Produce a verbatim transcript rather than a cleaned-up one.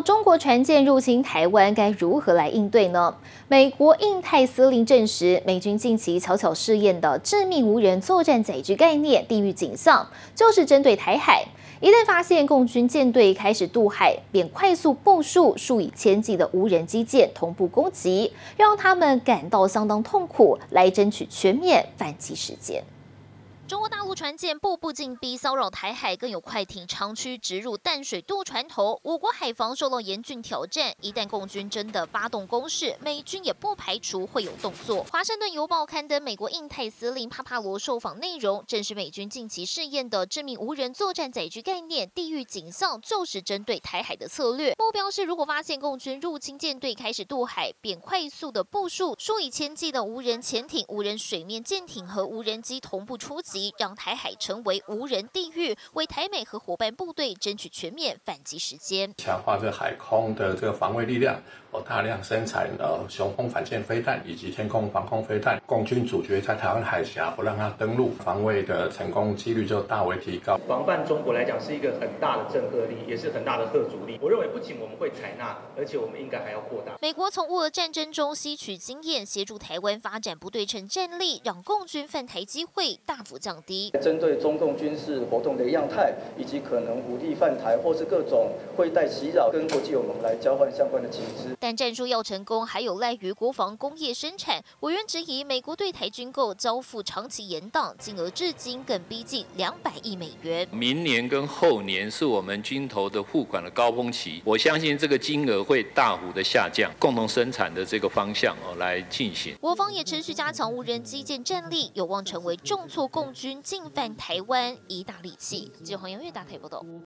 中国船舰入侵台湾，该如何来应对呢？美国印太司令证实，美军近期悄悄试验的致命无人作战载具概念“地狱景象”，就是针对台海。一旦发现共军舰队开始渡海，便快速部署数以千计的无人机舰同步攻击，让他们感到相当痛苦，来争取全面反击时间。 中国大陆船舰步步进逼，骚扰台海，更有快艇长驱直入淡水渡船头，我国海防受到严峻挑战。一旦共军真的发动攻势，美军也不排除会有动作。华盛顿邮报刊登美国印太司令帕帕罗受访内容，正是美军近期试验的致命无人作战载具概念“地狱景象”，就是针对台海的策略。目标是，如果发现共军入侵舰队开始渡海，便快速的部署数以千计的无人潜艇、无人水面舰艇和无人机同步出击。 让台海成为无人地狱，为台美和伙伴部队争取全面反击时间。 强化这海空的这个防卫力量，哦，大量生产呃雄风反舰飞弹以及天空防空飞弹。共军主角在台湾海峡不让它登陆，防卫的成功几率就大为提高。 防范中国来讲是一个很大的震慑力，也是很大的吓阻力。我认为不仅我们会采纳，而且我们应该还要扩大。 美国从乌俄战争中吸取经验，协助台湾发展不对称战力，让共军犯台机会大幅降。 降低。 针对中共军事活动的样态，以及可能武力犯台或是各种会带袭扰，跟国际友盟来交换相关的情资。 但战术要成功，还有赖于国防工业生产。委员质疑，美国对台军购交付长期延宕，金额至今更逼近两百亿美元。 明年跟后年是我们军投的付款的高峰期，我相信这个金额会大幅的下降，共同生产的这个方向哦来进行。 我方也持续加强无人机舰战力，有望成为重挫共军。 进犯台湾一大利器。记者黄阳月大台报道。